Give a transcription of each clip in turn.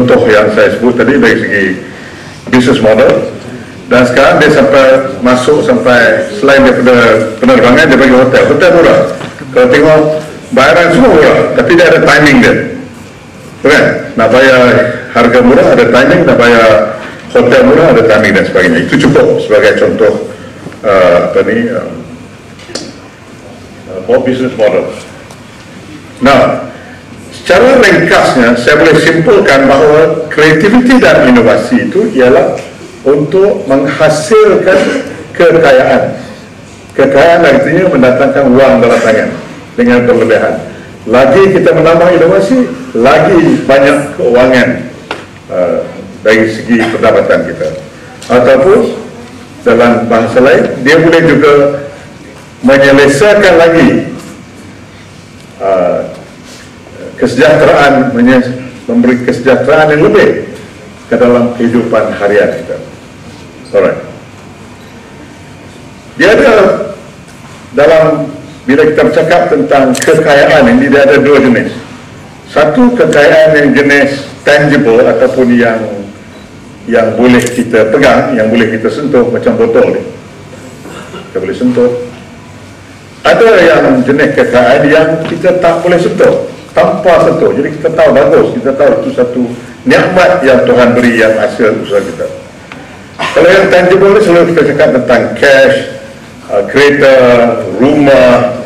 contoh yang saya sebut tadi dari segi business model, dan sekarang dia sampai masuk sampai selain daripada penerbangan, dia bagi hotel murah. Kalau tengok bayaran semua murah, tapi dia ada timing dia, kan? Nak bayar harga murah ada timing, nak bayar hotel murah ada timing dan sebagainya. Itu cukup sebagai contoh business model. Nah, secara ringkasnya saya boleh simpulkan bahawa kreativiti dan inovasi itu ialah untuk menghasilkan kekayaan. Kekayaan artinya mendatangkan wang dalam tangan dengan berlebihan. Lagi kita menambah inovasi, lagi banyak keuangan dari segi pendapatan kita. Ataupun dalam bahasa lain, dia boleh juga menyelesaikan lagi kesejahteraan, memberi kesejahteraan yang lebih ke dalam kehidupan harian kita. Alright. Dia ada dalam, bila kita bercakap tentang kekayaan ini, dia ada dua jenis. Satu, kekayaan yang jenis tangible ataupun yang boleh kita pegang, yang boleh kita sentuh, macam botol ni, kita boleh sentuh. Ada yang jenis kekayaan yang kita tak boleh sentuh, tanpa sentuh. Jadi kita tahu bagus, kita tahu itu satu nikmat yang Tuhan beri, yang hasil usaha kita. Kalau yang tangible ni selalu kita cakap tentang cash, kereta, rumah,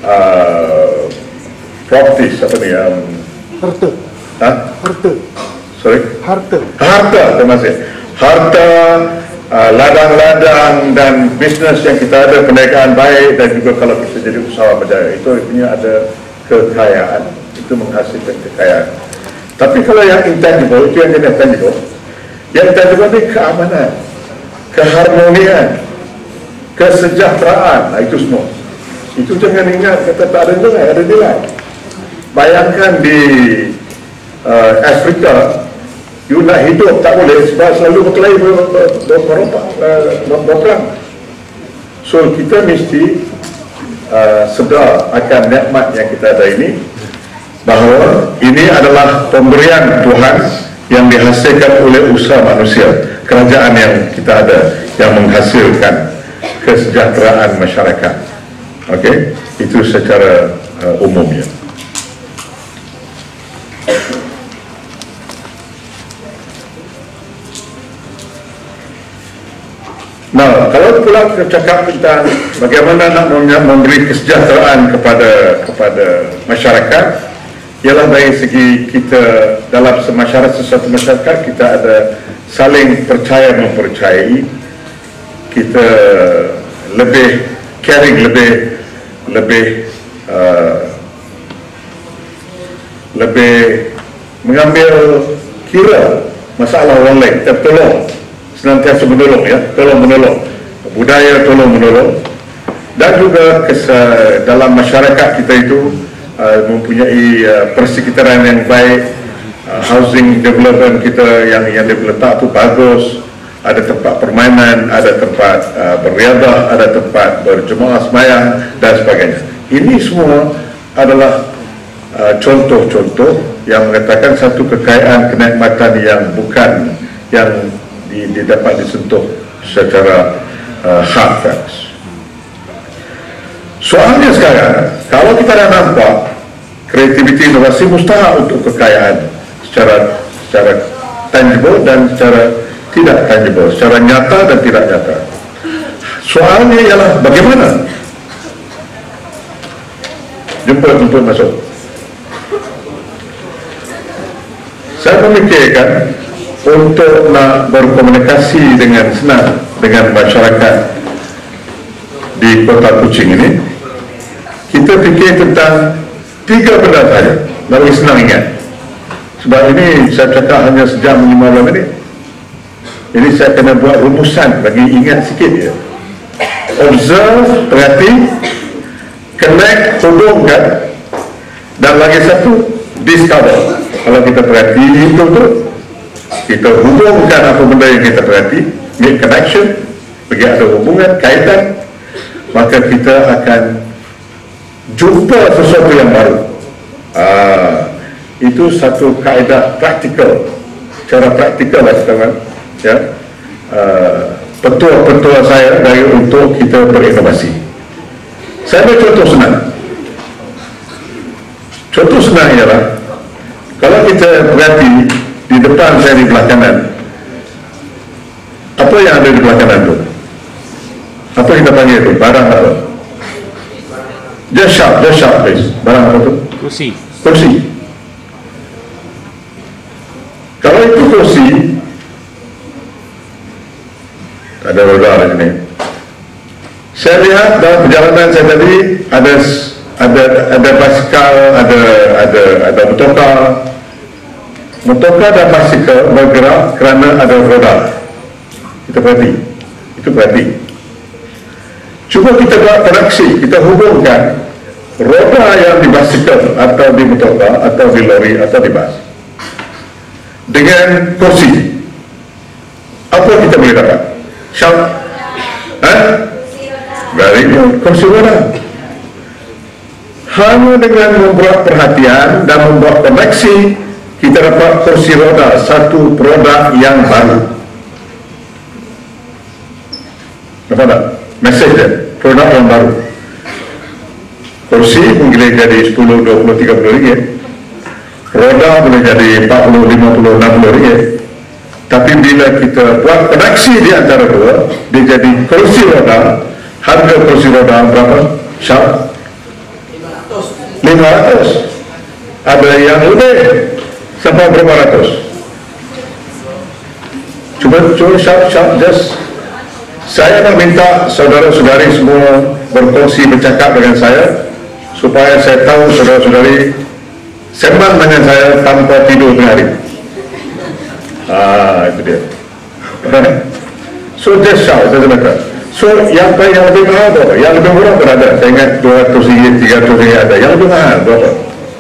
properties, apa ni? Harta. Harta. Sorry? Harta. Harta, terima kasih. Harta, ladang-ladang dan bisnes yang kita ada, perniagaan baik, dan juga kalau kita jadi usahawan berjaya, itu punya ada kekayaan, itu menghasilkan kekayaan. Tapi kalau yang intangible, itu yang jenis tangible. Yang intangible ni keamanan, keharmonian, kesejahteraan, itu semua. Itu jangan ingat kata tak ada nilai, ada nilai. Bayangkan di Afrika, you nak hidup tak boleh sebab selalu berkelahi, berperang. So kita mesti sedar akan nikmat yang kita ada ini, bahawa ini adalah pemberian Tuhan yang dihasilkan oleh usaha manusia, kerajaan yang kita ada yang menghasilkan kesejahteraan masyarakat. Okey, itu secara umumnya. Nah, kalau pula kita cakap tentang bagaimana nak memberi kesejahteraan kepada masyarakat, ialah dari segi kita dalam sesuatu masyarakat, kita ada saling percaya mempercayai, kita lebih caring, lebih mengambil kira masalah orang lain, kita tolong, senantiasa menolong, ya, tolong menolong, budaya tolong menolong. Dan juga dalam masyarakat kita itu mempunyai persekitaran yang baik, housing development kita yang diletak tu bagus, ada tempat permainan, ada tempat beriadah, ada tempat berjemaah sembahyang dan sebagainya. Ini semua adalah contoh-contoh yang mengatakan satu kekayaan, kenikmatan yang bukan yang dapat disentuh secara hard facts. Soalnya sekarang, kalau kita dah nampak kreativiti inovasi mustahak untuk kekayaan secara tangible dan secara tidak tangible, secara nyata dan tidak nyata. Soalnya ialah bagaimana? Jemput masuk. Saya memikirkan untuk nak berkomunikasi dengan senang dengan masyarakat di Kota Kuching ini, kita fikir tentang 3 benda saja, bagi senang ingat. Sebab ini saya cakap hanya sejam 15 minit. Ini saya kena buat rumusan bagi ingat sikit je. Observe, perhati, connect, hubungkan, dan lagi satu, discover. Kalau kita perhati betul-betul, kita hubungkan apa benda yang kita perhati, make connection, bagi ada hubungan, kaitan, maka kita akan jumpa sesuatu yang baru. Itu satu kaedah praktikal cara praktikal lah teman, ya, petua-petua saya dari untuk kita berinovasi. Saya ambil contoh senang. Contoh senang ialah kalau kita perhati di depan saya di belah kanan, apa yang ada di belah kanan tu? Apa kita panggil tu? Barang apa? Just shout please. Barang apa tu? Kursi. Kalau itu kursi, ada roda di sini. Saya lihat dalam perjalanan saya tadi ada basikal, ada motor dan basikal bergerak kerana ada roda. Kita perhati. Cuba kita buat koneksi, kita hubungkan roda yang di basikal atau di motor atau di lori atau di bas dengan kursi. Apa kita boleh dapat? Shout. Very good. Kursi roda. Hanya dengan membuat perhatian dan membuat koneksi, kita dapat kursi roda, satu produk yang baru. Nampak tak? Mesej dia, produk yang baru. Kursi boleh jadi 10, 20, 30 ringgit. Roda boleh jadi 40, 50, 60 ringgit. Tapi bila kita buat koneksi di antara dua, dia jadi kursi roda. Harga kursi roda berapa? Syar? 500. Ada yang lebih sampai berapa ratus. Cuba syar, just saya nak minta saudara-saudari semua berkongsi, bercakap dengan saya supaya saya tahu saudara-saudari sembang dengan saya tanpa tidur tengah hari. Itu dia. So just shout, doesn't matter. So yang lebih mahal berapa? Yang lebih murah pun ada. Saya ingat 200 ringgit, 300 ringgit ada. Yang lebih mahal berapa?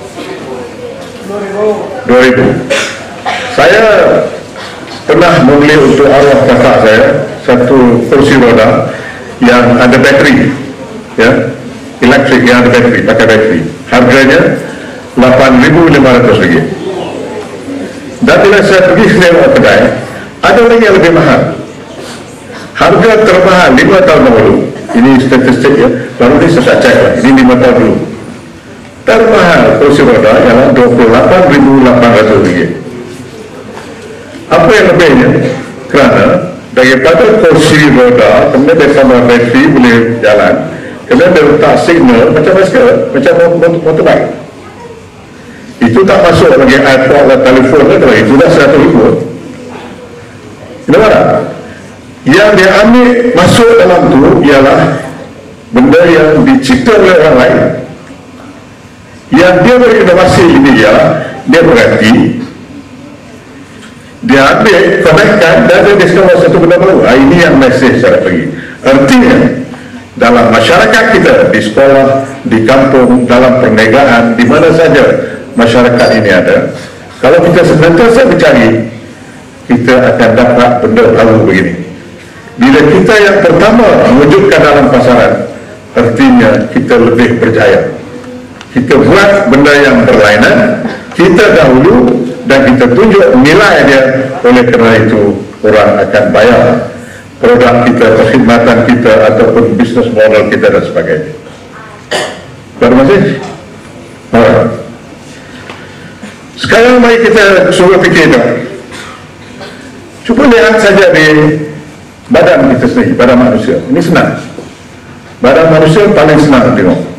2,000. Saya pernah membeli untuk arwah kakak saya satu kursi roda yang ada bateri, ya, elektrik yang ada bateri, pakai bateri. Harganya RM8,500. Dan bila saya pergi ke kedai, ada lagi yang lebih mahal. Harga termahal 5 tahun dahulu, ini statistik ya, baru ini saya cek lah, ini 5 tahun dulu. Termahal kursi roda ialah RM28,800. Apa yang lebihnya? Kerana daripada kursi roda, kemudian dia tambah bateri boleh jalan, kemudian dia letak signal macam basikal, macam motorbike. Itu tak masuk lagi iPod atau telefon atau itu dah RM100,000. Kenapa tak? Yang dia ambil masuk dalam tu ialah benda yang dicipta oleh orang lain. Yang dia berinovasi ini ialah dia berhati, dia ambil, konekkan dan dia discover satu benda baru. Ini yang mesej saya bagi. Artinya dalam masyarakat kita, di sekolah, di kampung, dalam perniagaan, di mana saja masyarakat ini ada, kalau kita senantiasa mencari, kita akan dapat benda baru begini. Bila kita yang pertama mewujudkan dalam pasaran, artinya kita lebih berjaya. Kita buat benda yang berlainan, kita dahulu dan kita tunjuk nilai dia. Oleh kerana itu orang akan bayar produk kita, perkhidmatan kita ataupun bisnes model kita dan sebagainya. Terima kasih. Sekarang mari kita cuba fikir. Cuba lihat saja di badan kita sendiri, badan manusia. Ini senang. Badan manusia paling senang tengok.